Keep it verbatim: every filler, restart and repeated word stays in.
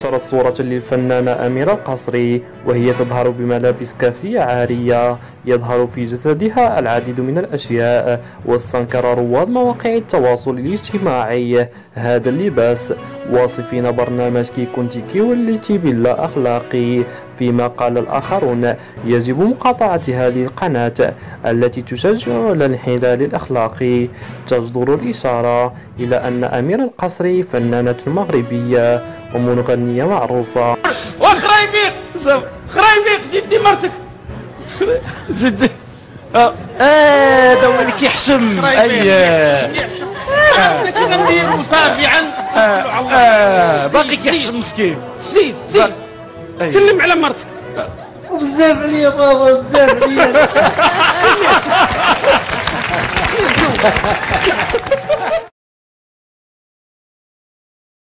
نشرت صورة للفنانة أميرة القصري وهي تظهر بملابس كاسية عارية يظهر في جسدها العديد من الأشياء، واستنكر رواد مواقع التواصل الاجتماعي هذا اللباس واصفين برنامج كي كنتي كي وليتي باللا أخلاقي، فيما قال الآخرون يجب مقاطعة هذه القناة التي تشجع على الانحلال الأخلاقي. تجدر الإشارة إلى أن أميرة القصري فنانة مغربية ومغنية معروفة. وخرايبيق خرايبيق زيدي مرتك زيدي اه هذا هو اللي كيحشم. اييه انا كندير مصافعا باقي كيحشم مسكين. زيد زيد سلم على مرتك. وبزاف عليا بابا بزاف عليا.